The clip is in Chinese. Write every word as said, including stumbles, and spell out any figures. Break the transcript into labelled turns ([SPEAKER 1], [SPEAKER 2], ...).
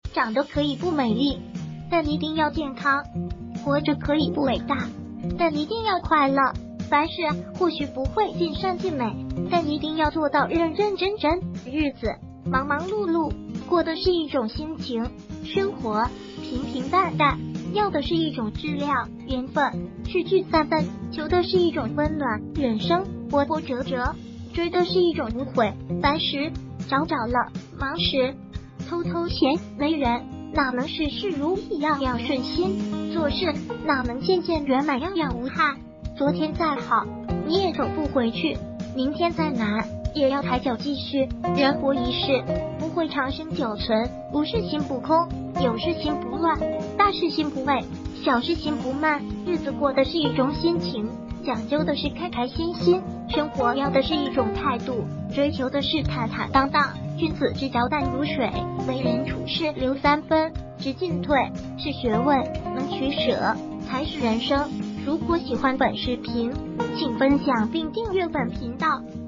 [SPEAKER 1] 长得可以不美丽，但一定要健康；活着可以不伟大，但一定要快乐。凡事或许不会尽善尽美，但一定要做到认认真真。日子忙忙碌碌，过的是一种心情；生活平平淡淡，要的是一种质量。缘分聚聚散散，求的是一种温暖。人生波波折折，追的是一种无悔。凡时找找了，忙时偷偷闲。为人哪能事事如意，样样顺心；做事哪能件件圆满，样样无憾。昨天再好，你也走不回去；明天再难，也要抬脚继续。人活一世，不会长生久存。无事心不空，有事心不乱，大事心不畏，小事心不慢。日子过的是一种心情，讲究的是开开心心；生活要的是一种态度，追求的是坦坦荡荡。君子之交淡如水，为人处事留三分，知进退是学问，能取舍才是人生。如果喜欢本视频，请分享并订阅本频道。